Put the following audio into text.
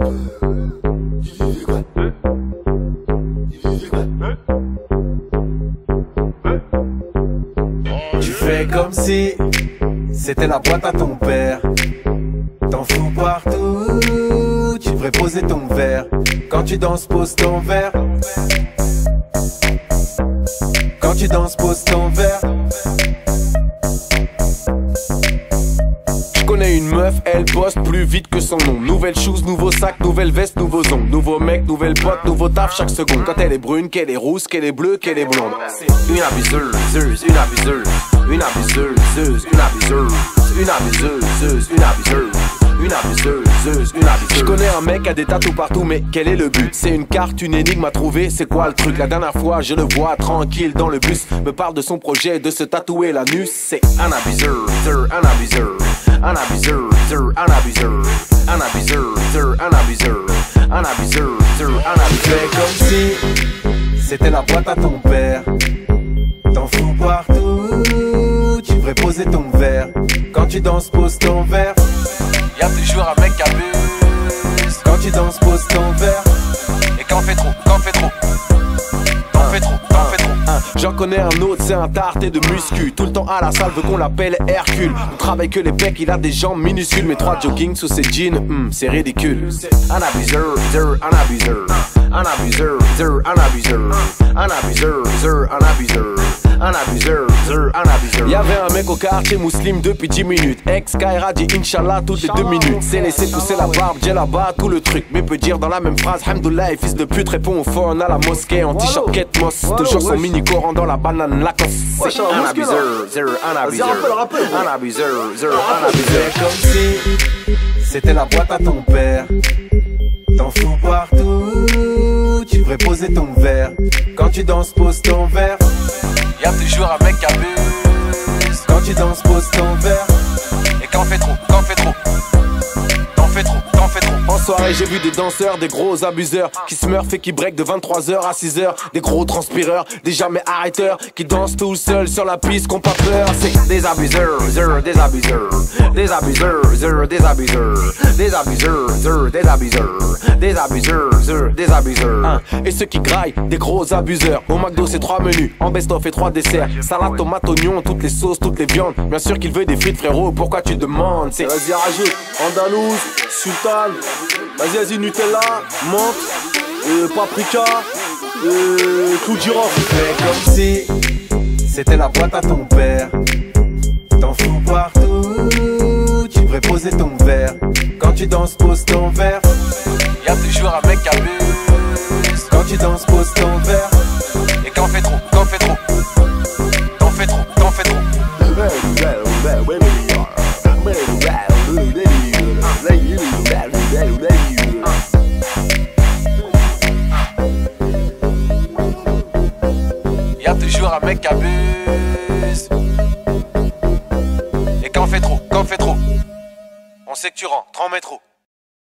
Tu fais comme si c'était la boîte à ton père. T'en fous partout, tu devrais poser ton verre. Quand tu danses, pose ton verre. Quand tu danses, pose ton verre. Je connais une meuf, elle bosse plus vite que son nom. Nouvelle shoes, nouveau sac, nouvelle veste, nouveaux ongles. Nouveau mec, nouvelle pote, nouveau taf chaque seconde. Quand elle est brune, qu'elle est rousse, qu'elle est bleue, qu'elle est blonde. Une abuseuse, une abuseuse, une abuseuse, une abuseuse, une abuseuse, une abuseuse. Une abuseuse, une abuseuse. Je connais un mec qui a des tatous partout, mais quel est le but? C'est une carte, une énigme à trouver, c'est quoi le truc? La dernière fois, je le vois tranquille dans le bus, me parle de son projet de se tatouer l'anus. C'est un abuseur, un abuseur, un abuseur, un abuseur, un abuseur, un abuseur, un abuseur, un abuseur. Fais comme si c'était la boîte à ton père. T'en fous partout, tu devrais poser ton verre. Quand tu danses, pose ton verre. Y'a toujours un mec qui abuse. Quand tu danses, pose ton verre. Et quand on fait trop, quand on fait trop, t'en fais trop, t'en fais trop. J'en connais un autre, c'est un tarté de muscu. Tout le temps à la salle, veut qu'on l'appelle Hercule. On travaille que les pecs, il a des jambes minuscules. Mais 3 jogging sous ses jeans, c'est ridicule. Un abuseur, un abuseur, un abuseur, un abuseur, un abuseur, un abuseur, un abuseur, un abuseur. Y'avait un mec au quartier musulman depuis 10 minutes. Ex-Kaira dit Inch'Allah toutes les 2 minutes. C'est laissé pousser la barbe, j'ai là-bas tout le truc. Mais peut dire dans la même phrase Hamdoullah, fils de pute répond au phone à la mosquée. En t-shirt Kate Moss, toujours son mini-coran dans la banane Lacoste. C'est un abuseur, un abuseur, un abuseur, un abuseur. Comme si c'était la boîte à ton père. T'en fous partout, tu devrais poser ton verre. Quand tu danses, pose ton verre. Y'a toujours un mec qui abuse. Quand tu danses, pose ton verre. Et quand on fait trop, quand on fait trop, t'en fais trop, t'en fais trop. En soirée j'ai vu des danseurs, des gros abuseurs qui smurfent et qui break de 23h à 6h. Des gros transpireurs, des jamais arrêteurs qui dansent tout seuls sur la piste, qu'on pas peur. C'est des abuseurs, des abuseurs, des abuseurs, des abuseurs, des abuseurs, des abuseurs, des abuseurs, des abuseurs. Et ceux qui graillent, des gros abuseurs. Au McDo c'est 3 menus, en best-of et 3 desserts. Salade, tomate, oignon, toutes les sauces, toutes les viandes. Bien sûr qu'il veut des frites frérot, pourquoi tu demandes? C'est vas-y rajoute, andalouse, sultane. Vas-y, Nutella, menthe, paprika, clou de girofle. Fais comme si c'était la boîte à ton père. T'en fous partout, tu devrais poser ton verre. Quand tu danses, pose ton verre. Y'a toujours un mec qui abuse. Quand tu danses, pose ton verre. Et quand on fait trop, quand on fait trop, t'en fais trop, t'en fais trop. Y'a toujours un mec qui abuse. Et quand on fait trop, quand on fait trop, on sait que tu rentres en métro.